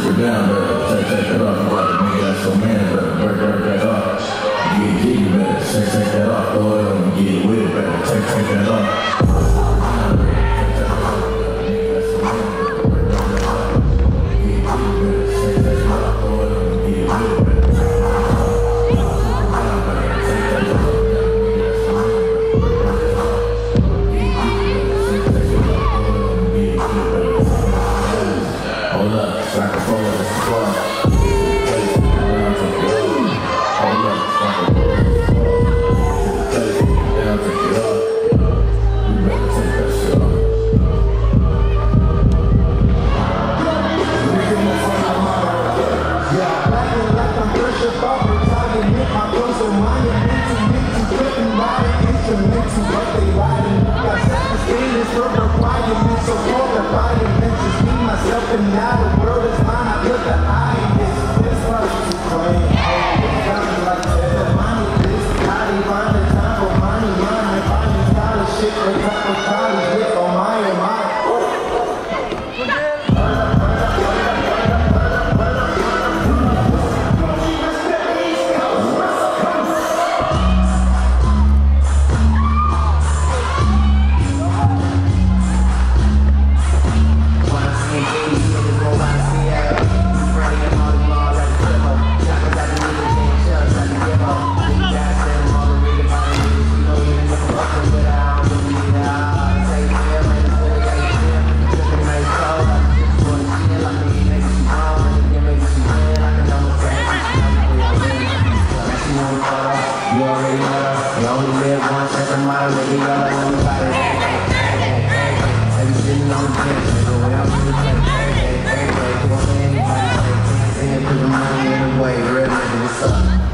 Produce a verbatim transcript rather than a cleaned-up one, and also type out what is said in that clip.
her down, better take, take that off. Like a nigga that's so man, better break, break that off. Get jiggy, better take, take that off. Throw it on and get with it, better take, take that off. And now the world is mine, I put the eye in this. This was to claim. Got me like that. Money, this, how they find the time for money, money, money, scholarship, the type of college, with on my and my. You already know, you only live once, that's a motto that we got on the body. Every sitting on the bench, nigga, without me to play. Every day, every day, go for anybody, say, can't see it, put the money in the way, real nigga, what's up?